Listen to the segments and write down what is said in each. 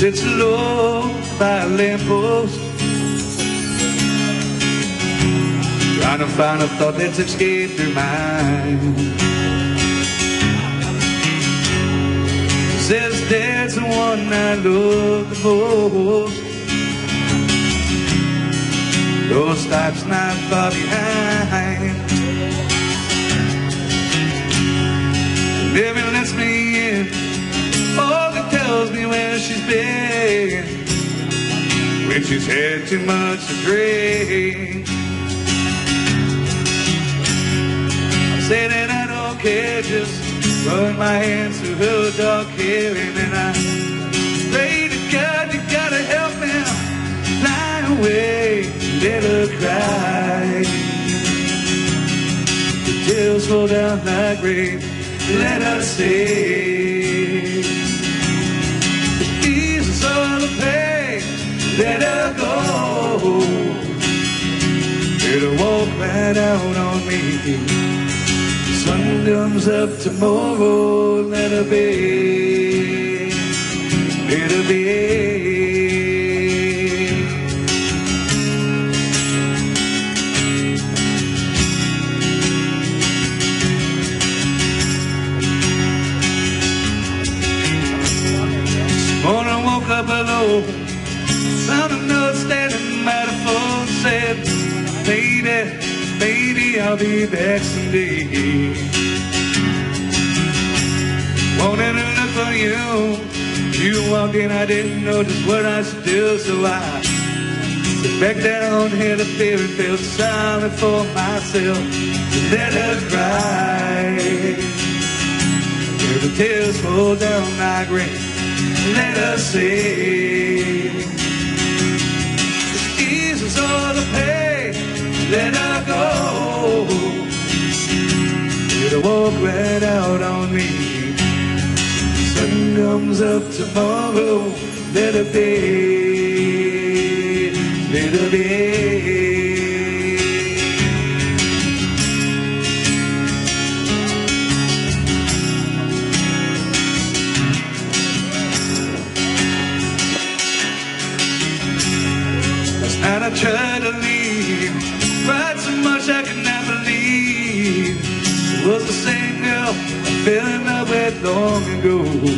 sits alone by a lamppost, trying to find a thought that's escaped her mind. Says that's the one I love the most. Those types not far behind. Baby lets me in, only tells me where she's been when she's had too much to drink. I say that I don't care, just run my hands through her dark hair, and then I pray to God, you gotta help me fly away, let her cry. The tears roll down like rain, let her stay. The Jesus all the pain, let her go. Let her walk right out on me. Sun comes up tomorrow, let her be, let her be. Morning I woke up alone, found a note standing by the phone, said, baby, I'll be back someday. Wanted to look for you. You walked in, I didn't know just what I should do, so I sat back down, had a beer and felt sorry for myself. Let her cry, till the tears fall down like rain. Let her say, Jesus all the pain, let her go. Let her walk right out on me. Sun comes up tomorrow, let her be, let her be. And I tried to leave, cried so much I could not believe it was the same girl I fell in love with long ago.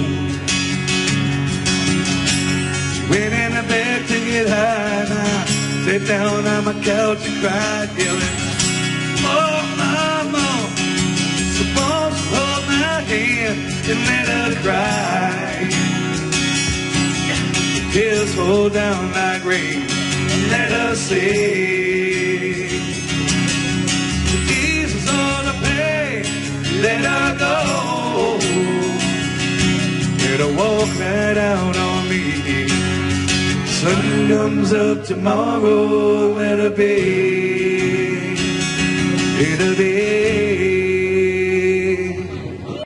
She went in the bed to get high, and I sat down on my couch and cried, yelling, oh mama, suppose you hold my hand and let her cry. The tears fall down like rain, let her say, Jesus all the pain, let her go. Let her walk right out on me. Sun comes up tomorrow, let her be, let her